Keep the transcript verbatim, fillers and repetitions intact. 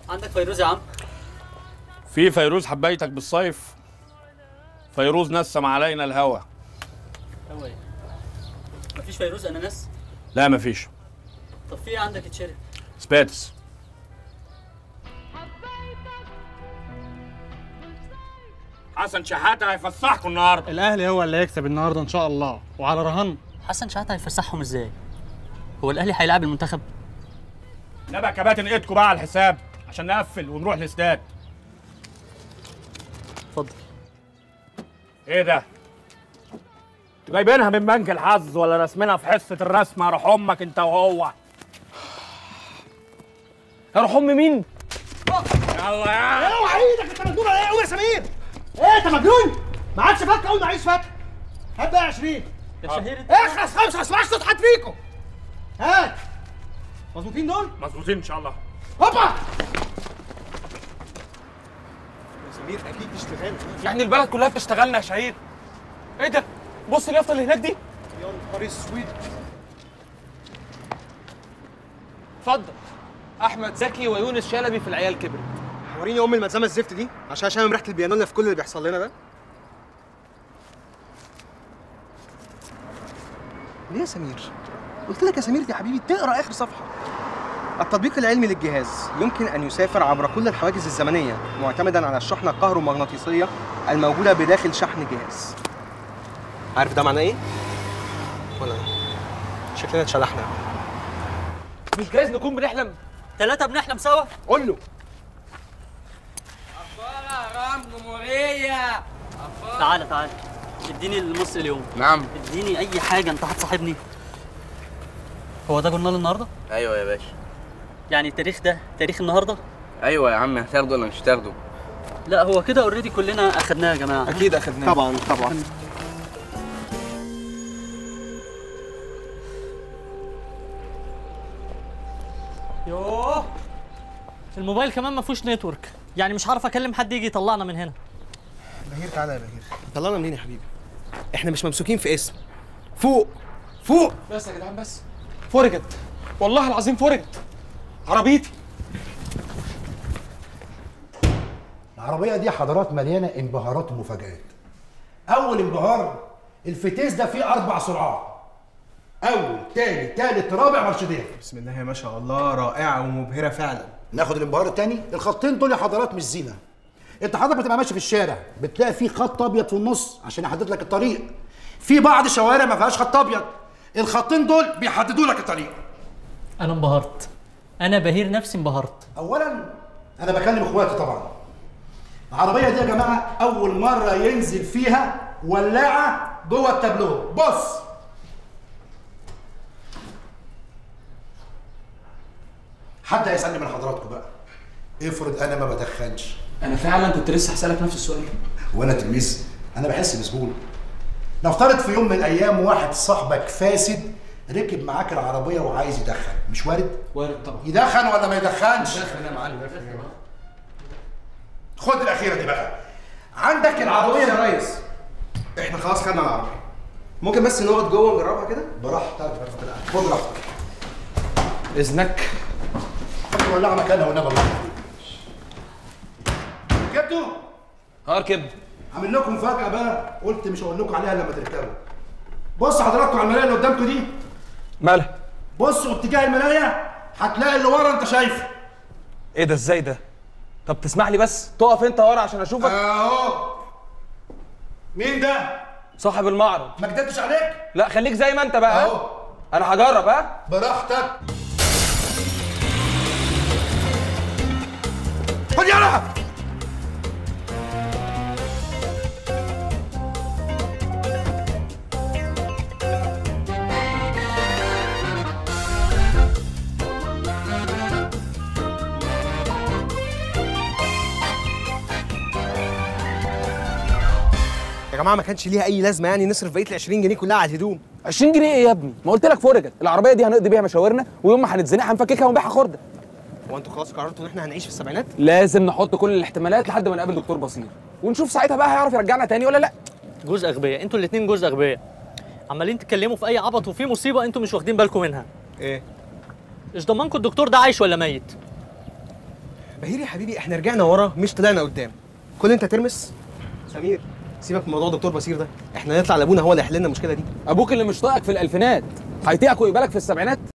عندك فيروز يا عم؟ في فيروز حبيتك بالصيف. فيروز نسم علينا الهوى. هو ايه؟ مفيش فيروز اناناس؟ لا مفيش. طب في ايه عندك يتشرب؟ سباتس. حسن شحاته هيفسحكم النهارده. الاهلي هو اللي هيكسب النهارده ان شاء الله، وعلى رهان. حسن شحاته هيفسحهم ازاي؟ هو الاهلي هيلاعب المنتخب؟ لا بقى كباتن ايدكم بقى على الحساب عشان نقفل ونروح الاستاد. اتفضل. ايه ده؟ انتوا جايبينها من بنك الحظ ولا راسمينها في حصه الرسم؟ روح امك انت وهو. روح ام مين؟ يلا يا اوعى ايدك، انت مجنون ولا ايه؟ قوم يا سمير. ايه انت مجنون؟ ما عادش فك اول ما عايز فك. هات بقى عشرين يا شهير انت. اخلص خمسه، ما اسمعش صوت حد فيكم. هات. مظبوطين دول؟ مظبوطين ان شاء الله. هوبا يا سمير، اكيد تشتغل. يعني البلد كلها بتشتغلنا يا شهير. ايه ده؟ بص اليافطه اللي هناك دي. يا نهار اسود. اتفضل. احمد زكي ويونس شلبي في العيال كبرت. وريني ام الملزمه الزفت دي عشان اشم ريحه البيانولا في كل اللي بيحصل لنا ده. ليه يا سمير؟ قلت لك يا سمير يا حبيبي تقرا اخر صفحه. التطبيق العلمي للجهاز يمكن ان يسافر عبر كل الحواجز الزمنيه معتمدا على الشحنه الكهرومغناطيسيه الموجوده بداخل شحن الجهاز. عارف ده معناه ايه؟ ولا شكلنا اتشلحنا. مش جايز نكون بنحلم؟ ثلاثة بنحلم سوا؟ قول له. تعالى تعالى اديني المصري اليوم. نعم. اديني اي حاجه، انت هتصاحبني. هو ده جورنال النهارده؟ ايوه يا باشا. يعني التاريخ ده تاريخ النهارده؟ ايوه يا عم، هتاخده ولا مش هتاخده؟ لا هو كده اوريدي كلنا اخدناه يا جماعه. اكيد اخدناه. طبعا طبعا. يوه، الموبايل كمان ما فيهوش نتورك، يعني مش هعرف اكلم حد يجي يطلعنا من هنا. بهير تعالى يا بهير. طلعنا منين يا حبيبي؟ احنا مش ممسوكين في اسم. فوق فوق. بس يا جدعان بس. فرجت، والله العظيم فرجت عربيتي. العربية دي حضارات مليانة انبهارات ومفاجآت. أول انبهار الفتيس ده فيه أربع سرعات. أول، تاني، تالت، رابع، مرشدين. بسم الله ما شاء الله، رائعة ومبهرة فعلا. ناخد الانبهار التاني، الخطين دول يا حضرات مش زينة. أنت حضرتك بتبقى ماشي في الشارع بتلاقي فيه خط أبيض في النص عشان يحدد لك الطريق. في بعض الشوارع ما فيهاش خط أبيض، الخطين دول بيحددوا لك الطريق. انا انبهرت، انا بهير نفسي انبهرت. أولاً أنا بكلم إخواتي طبعاً. العربية دي يا جماعة أول مرة ينزل فيها ولاعة جوه التابلو. بص حد هيسألني من حضراتكم بقى، افرض أنا ما بدخنش. انا فعلا كنت لسه هسألك نفس السؤال. وأنا تلميذ، أنا بحس بزبون. نفترض في يوم من الأيام واحد صاحبك فاسد ركب معاك العربية وعايز يدخن، مش وارد؟ وارد طبعا. يدخن ولا ما يدخنش؟ يدخن يا معلم. خد الأخيرة دي بقى. عندك العربية يا ريس، احنا خلاص خدنا العربية. ممكن بس نقعد جوه ونجربها كده؟ براحتك، خد راحتك. اذنك. حط ولعها مكانها والنبي. جبتوا؟ اه ركبت. عامل لكم مفاجأة بقى، قلت مش هقول لكم عليها لما تركبوا. بص حضراتكم على المراية اللي قدامكم دي. مالها؟ بصوا اتجاه المراية هتلاقي اللي ورا انت شايفه. ايه ده؟ ازاي ده؟ طب تسمح لي بس تقف انت ورا عشان اشوفك. اهو. مين ده؟ صاحب المعرض. ما كدبتش عليك؟ لا خليك زي ما انت بقى. اهو. انا هجرب. ها؟ براحتك. خد يلا. يا جماعة ما كانش ليها أي لازمة يعني نصرف بقية ال عشرين جنيه كلها على الهدوم. عشرين جنيه ايه يا ابني؟ ما قلت لك فرجت، العربية دي هنقضي بيها مشاورنا ويوم ما هنتزنق هنفككها ونبيعها خردة. هو انتوا خلاص قررتوا ان احنا هنعيش في السبعينات؟ لازم نحط كل الاحتمالات لحد ما نقابل دكتور بصير ونشوف ساعتها بقى هيعرف يرجعنا تاني ولا لا. جوز اغبياء، انتوا الاثنين جوز اغبياء. عمالين تتكلموا في اي عبط وفي مصيبه انتوا مش واخدين بالكم منها. ايه؟ ايش ضمنكم الدكتور ده عايش ولا ميت؟ بهير يا حبيبي احنا رجعنا ورا مش طلعنا قدام. كل انت ترمس. سمير سيبك من موضوع دكتور بصير ده، احنا نطلع لابونا هو اللي يحل لنا المشكله دي. ابوك اللي مش طايقك في الالفينات هيطيقك ويقبلك في السبعينات؟